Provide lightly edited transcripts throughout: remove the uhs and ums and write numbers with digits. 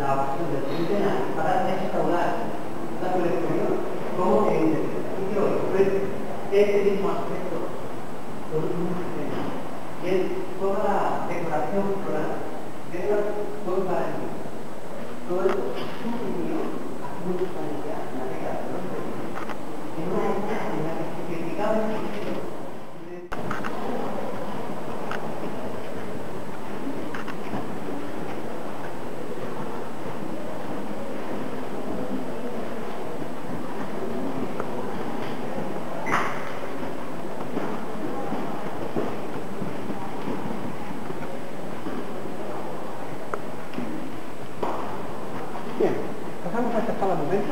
la ocasión del centenario para restaurar la colección como en el ejercicio ofrece este mismo aspecto por un sistema, que es toda la decoración floral de las cosas. Todo esto es un niño a mucha familia, la década de los 20, en una época en la que se criticaba el sistema. Bien, pasamos a esta sala un momento.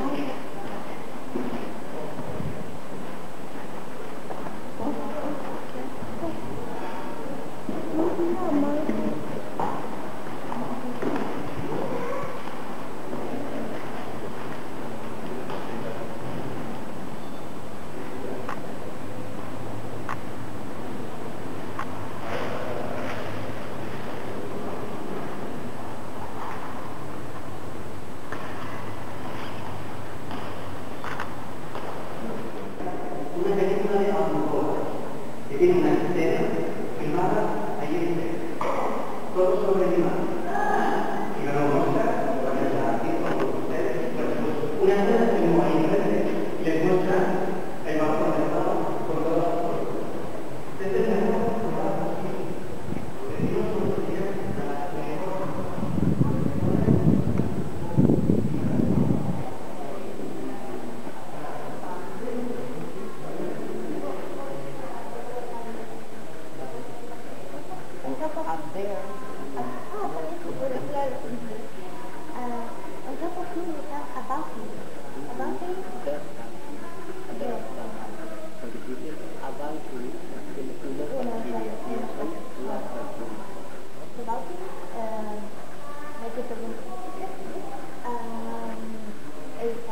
Una película de Almodóvar que tiene una escena filmada allí en Texas, todo sobre el mar. Y me lo muestra, con el artista, con ustedes, una escena que tenemos ahí enfrente y les muestra el balcón del lado con todas las cosas. Desde el lado, up there. On top, with a flag. On top of me, we have a balcony. A balcony? There. There. So this is a balcony in the cafeteria. The balcony, like it's a room. It's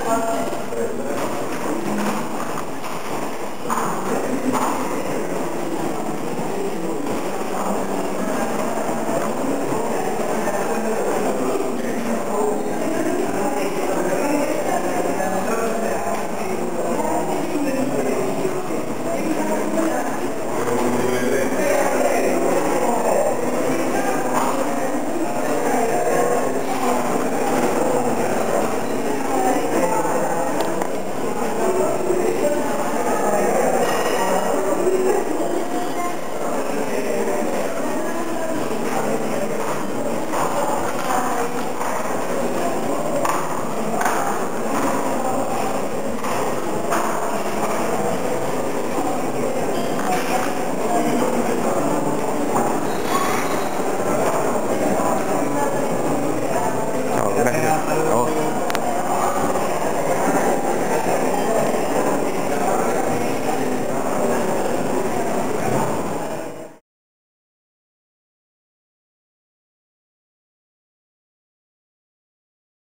Gracias.